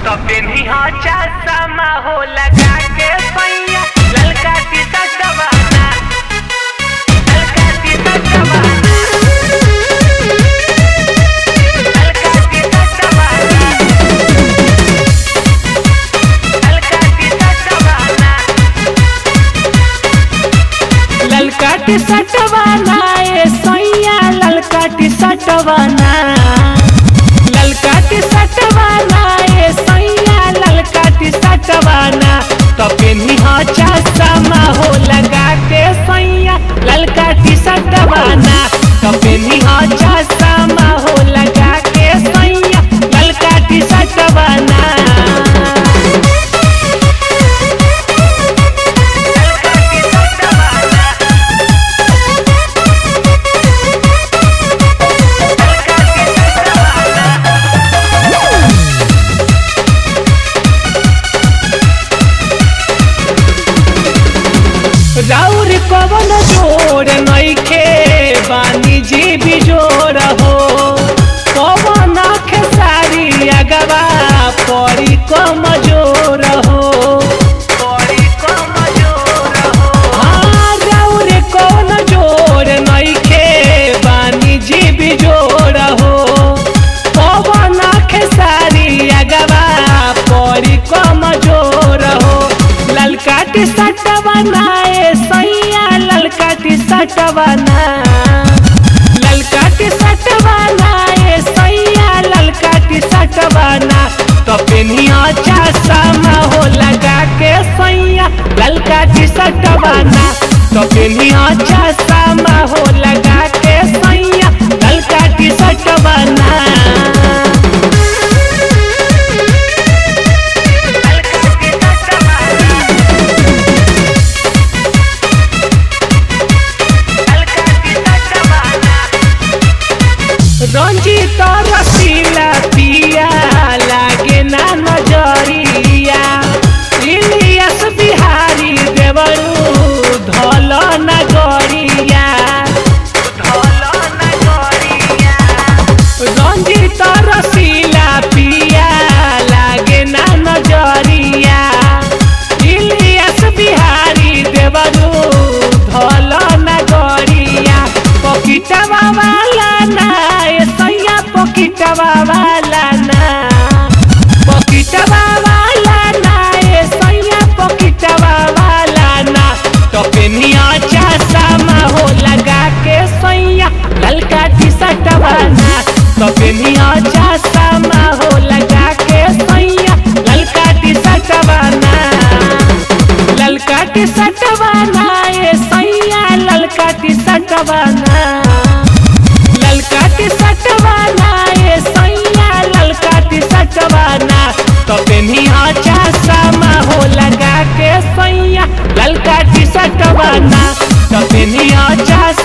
कपेनी हो चश्मा हो लगा के पैया ललका टी-शर्ट वाला ललका टी-शर्ट वाला ललका टी-शर्ट वाला ललका टी-शर्ट वाला ललका टी-शर्ट वाला ए सैया ललका टी-शर्ट वाला ललका टी-शर्ट वाला ए सैया ललका टी-शर्ट वाला कपेनी हो चश्मा हो लगा के सैया ललका टी-शर्ट वाला कपेनी हो चश्मा हो लगा के सैया ललका टी-शर्ट वाला राउर कवन जोर नइखे बानी जी बिजोर हो कवन खेसारी अगवा परी कमजोर हो परी कमजोर हो हाँ राउर कवन जोर नइखे बानी जी बिजोर हो कवन खेसारी अगवा परी कमजोर हो ललका टी-शर्ट बनाए सैया ललका टी-शर्ट बना ललका टी-शर्ट बनाए सैया ललका टी-शर्ट बना कपेनिया चश्मा हो लगा के सैया ललका टी-शर्ट बना कपेनिया चश्मा हो लगा के सैया ललका टी-शर्ट बना रंजीत रसीला पिया लागे ना नजरिया इलियास बिहारी देवरू धल नगरिया रंजीत रसीला पिया लागे ना नजरिया इलियास बिहारी देवरू धल नगरिया पकिटवा वाला ना पकिटवा वाला ना पकिटवा वाला ना ए सैया पकिटवा वाला ना कपेनिया चश्मा हो लगा के सैया ललका टी-शर्ट वाला कपेनिया चश्मा हो लगा के सैया ललका टी-शर्ट वाला ललका टी-शर्ट वाला ए सैया ललका टी-शर्ट वाला ललका टी-शर्ट वाला ए सैया ललका टी-शर्ट वाला कपेनिया चश्मा हो लगा के सैया ललका टी-शर्ट वाला कपेनिया